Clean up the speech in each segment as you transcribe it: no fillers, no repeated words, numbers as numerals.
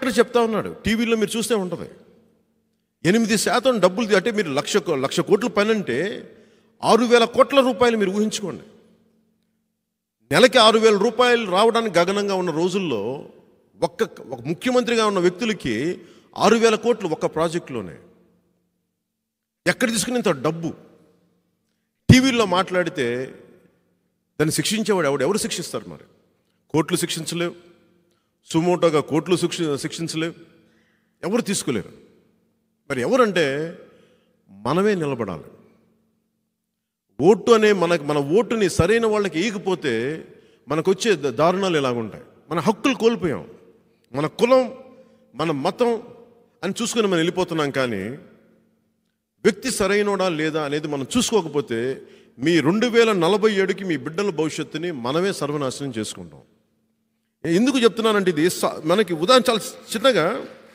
Collector చెప్తా ఉన్నాడు, టీవీలో మీరు చూస్తే ఉంటుంది. 8% డబ్బులు అంటే మీరు లక్ష కోట్ల పని అంటే 6,000 కోట్ల రూపాయలు మీరు ఊహించుకోండి. నెలకి 6,000 రూపాయలు రావడానికి గగనంగా ఉన్న రోజుల్లో ఒక ముఖ్యమంత్రిగా ఉన్న వ్యక్తులకి 6,000 కోట్లు ఒక్క ప్రాజెక్టులోనే. ఎక్కడ తీసుకునేంత డబ్బు? టీవీల్లో మాట్లాడితే దాన్ని శిక్షించేవాడు ఎవరు శిక్షిస్తారు? మరి కోర్టులు శిక్షించలేవు, సుమోటోగా కోర్టులు శిక్షించలేవు, ఎవరు తీసుకోలేరు. మరి ఎవరంటే మనమే నిలబడాలి. ఓటు అనే మన ఓటుని సరైన వాళ్ళకి వేయకపోతే మనకు వచ్చే దారుణాలు ఎలాగుంటాయి. మన హక్కులు కోల్పోయాం, మన కులం మన మతం అని చూసుకుని మనం వెళ్ళిపోతున్నాం. కానీ వ్యక్తి సరైనోడా లేదా అనేది మనం చూసుకోకపోతే మీ 2047కి మీ బిడ్డల భవిష్యత్తుని మనమే సర్వనాశనం చేసుకుంటాం. ఎందుకు చెప్తున్నానంటే ఇది మనకి ఉదాహరణ చాలా చిన్నగా,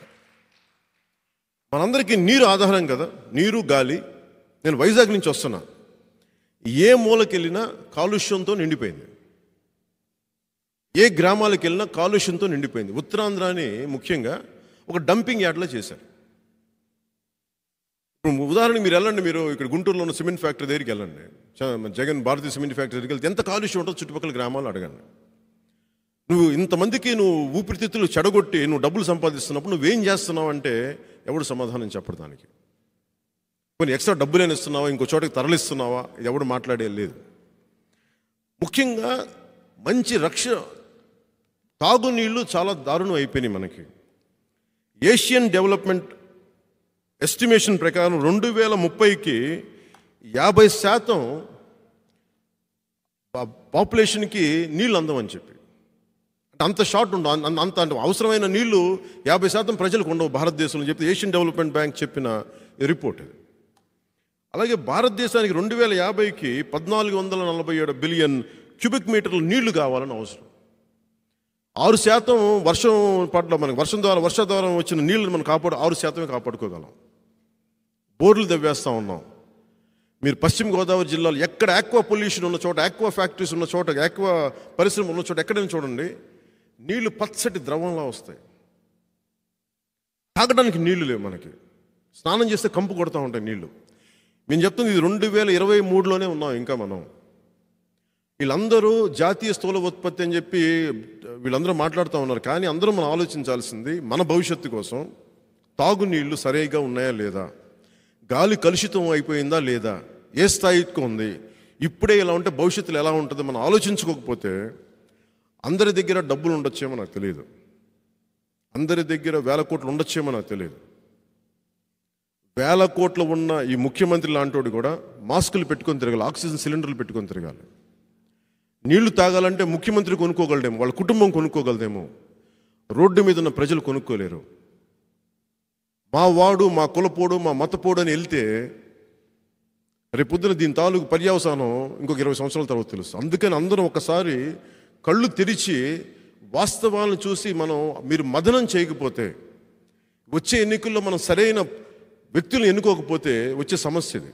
మనందరికీ నీరు ఆధారం కదా, నీరు గాలి. నేను వైజాగ్ నుంచి వస్తున్నా, ఏ మూలకి వెళ్ళినా కాలుష్యంతో నిండిపోయింది, ఏ గ్రామాలకు వెళ్ళినా కాలుష్యంతో నిండిపోయింది. ఉత్తరాంధ్రాని ముఖ్యంగా ఒక డంపింగ్ యార్డ్లో చేశారు. ఉదాహరణకి మీరు వెళ్ళండి, మీరు ఇక్కడ గుంటూరులో ఉన్న సిమెంట్ ఫ్యాక్టరీ దగ్గరికి వెళ్ళండి, జగన్ భారతీయ సిమెంట్ ఫ్యాక్టరీ దగ్గరికి వెళ్తే ఎంత కాలుష్యం ఉంటుందో చుట్టుపక్కల గ్రామాలు అడగండి. నువ్వు ఇంతమందికి నువ్వు ఊపిరితిత్తులు చెడగొట్టి నువ్వు డబ్బులు సంపాదిస్తున్నప్పుడు నువ్వేం చేస్తున్నావు అంటే ఎవడు సమాధానం చెప్పడు దానికి. కొన్ని ఎక్స్ట్రా డబ్బులేని ఇస్తున్నావా, ఇంకో చోటకి తరలిస్తున్నావా, ఇది ఎవడు మాట్లాడే లేదు. ముఖ్యంగా మంచి తాగునీళ్ళు చాలా దారుణం అయిపోయినాయి మనకి. ఏషియన్ డెవలప్మెంట్ ఎస్టిమేషన్ ప్రకారం 2030కి 50% పాపులేషన్కి నీళ్ళు అందమని చెప్పి, అంత షార్ట్ ఉండవు, అంత అవసరమైన నీళ్లు 50% ప్రజలకు ఉండవు భారతదేశంలో చెప్పి ఏషియన్ డెవలప్మెంట్ బ్యాంక్ చెప్పిన రిపోర్ట్ ఇది. అలాగే భారతదేశానికి 2050కి 1447 బిలియన్ క్యూబిక్ మీటర్లు నీళ్లు కావాలని అవసరం. 6% వర్షం పట్ల మనకి వర్ష ద్వారా వచ్చిన నీళ్లను మనం 6% కాపాడుకోగలం. బోర్లు దవ్వేస్తూ ఉన్నాం. మీరు పశ్చిమ గోదావరి జిల్లాలో ఎక్కడ ఆక్వా పొల్యూషన్ ఉన్న చోట, ఆక్వా ఫ్యాక్టరీస్ ఉన్న చోట, ఆక్వా పరిశ్రమ ఉన్న చోట ఎక్కడైనా చూడండి, నీళ్లు పచ్చటి ద్రవంలా వస్తాయి. తాగడానికి నీళ్లు లేవు మనకి, స్నానం చేస్తే కంపు కొడుతూ ఉంటాయి నీళ్లు. మేము చెప్తుంది ఇది 2023లోనే ఉన్నాం ఇంకా మనం. వీళ్ళందరూ జాతీయ స్థూల ఉత్పత్తి అని చెప్పి వీళ్ళందరూ మాట్లాడుతూ ఉన్నారు. కానీ అందరూ మనం ఆలోచించాల్సింది మన భవిష్యత్తు కోసం తాగునీళ్లు సరిగా ఉన్నాయా లేదా, గాలి కలుషితం అయిపోయిందా లేదా, ఏ స్థాయికి ఉంది, ఇప్పుడే ఇలా ఉంటే భవిష్యత్తులో ఎలా ఉంటుందో మనం ఆలోచించుకోకపోతే అందరి దగ్గర డబ్బులు ఉండొచ్చేమో నాకు తెలియదు, అందరి దగ్గర 1000 కోట్లు ఉండొచ్చేమో నాకు తెలియదు. 1000 కోట్లు ఉన్న ఈ ముఖ్యమంత్రి లాంటి కూడా మాస్కులు పెట్టుకొని తిరగాలి, ఆక్సిజన్ సిలిండర్లు పెట్టుకొని తిరగాలి. నీళ్లు తాగాలంటే ముఖ్యమంత్రి కొనుక్కోగలడేమో, వాళ్ళ కుటుంబం కొనుక్కోగలదేమో, రోడ్డు మీద ఉన్న ప్రజలు కొనుక్కోలేరు. మా వాడు, మా కులపోడు, మా మతపోడు అని వెళ్తే రేపొద్దున దీని తాలూకు పర్యవసానం ఇంకొక 20 సంవత్సరాల తర్వాత తెలుస్తుంది. అందుకని అందరం ఒకసారి కళ్ళు తెరిచి వాస్తవాలను చూసి మీరు మదనం చేయకపోతే, వచ్చే ఎన్నికల్లో మనం సరైన వ్యక్తులను ఎన్నుకోకపోతే వచ్చే సమస్య ఇది.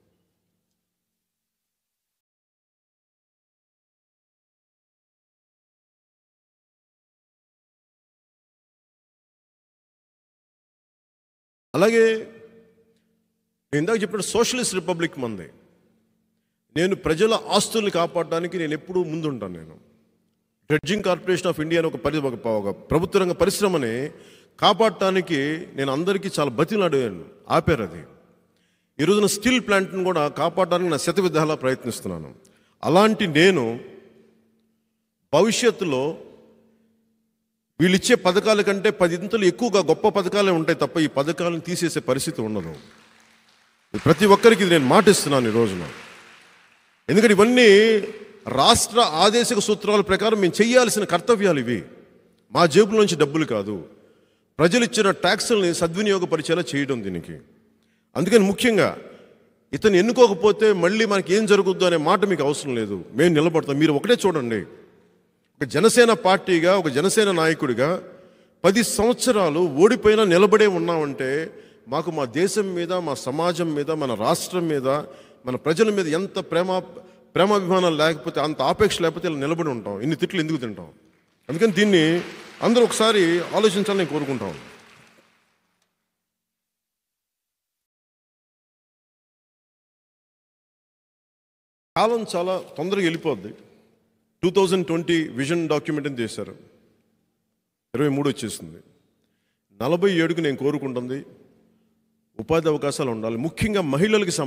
అలాగే నేను ఇందాక చెప్పిన సోషలిస్ట్ రిపబ్లిక్ మంది. నేను ప్రజల ఆస్తుల్ని కాపాడడానికి నేను ఎప్పుడూ ముందుంటాను. నేను డ్రెడ్జింగ్ కార్పొరేషన్ ఆఫ్ ఇండియా అని ఒక ప్రభుత్వ రంగ పరిశ్రమని కాపాడటానికి నేను అందరికీ చాలా బతిలాడాను, ఆపారు అది. ఈ రోజున స్టీల్ ప్లాంట్ని కూడా కాపాడడానికి నా శతవిధాలా ప్రయత్నిస్తున్నాను. అలాంటి నేను భవిష్యత్తులో వీళ్ళిచ్చే పథకాల కంటే 10 ఇంతలు ఎక్కువగా గొప్ప పథకాలే ఉంటాయి తప్ప ఈ పథకాలను తీసేసే పరిస్థితి ఉండదు. ప్రతి ఒక్కరికి ఇది నేను మాటిస్తున్నాను ఈ రోజున. ఎందుకంటే ఇవన్నీ రాష్ట్ర ఆదేశిక సూత్రాల ప్రకారం మేము చేయాల్సిన కర్తవ్యాలు ఇవి. మా జేబులోంచి డబ్బులు కాదు, ప్రజలు ఇచ్చిన ట్యాక్సుల్ని సద్వినియోగపరిచేలా చేయడం దీనికి. అందుకని ముఖ్యంగా ఇతను ఎన్నుకోకపోతే మళ్ళీ మనకి ఏం జరుగుద్దు అనే మాట మీకు అవసరం లేదు, మేము నిలబడతాం. మీరు ఒకటే చూడండి, ఒక జనసేన పార్టీగా, ఒక జనసేన నాయకుడిగా 10 సంవత్సరాలు ఓడిపోయినా నిలబడే ఉన్నామంటే మాకు మా దేశం మీద, మా సమాజం మీద, మన రాష్ట్రం మీద, మన ప్రజల మీద ఎంత ప్రేమాభిమానాలు లేకపోతే, అంత ఆపేక్ష లేకపోతే ఇలా నిలబడి ఉంటాం. ఇన్ని తిట్లు ఎందుకు తింటాం? అందుకని దీన్ని అందరూ ఒకసారి ఆలోచించాలని నేను కోరుకుంటాను. కాలం చాలా తొందరగా వెళ్ళిపోద్ది. 2020 విజన్ డాక్యుమెంట్ అని చేశారు, 23 వచ్చేసింది. 47కు నేను కోరుకుంటుంది ఉపాధి అవకాశాలు ఉండాలి, ముఖ్యంగా మహిళలకి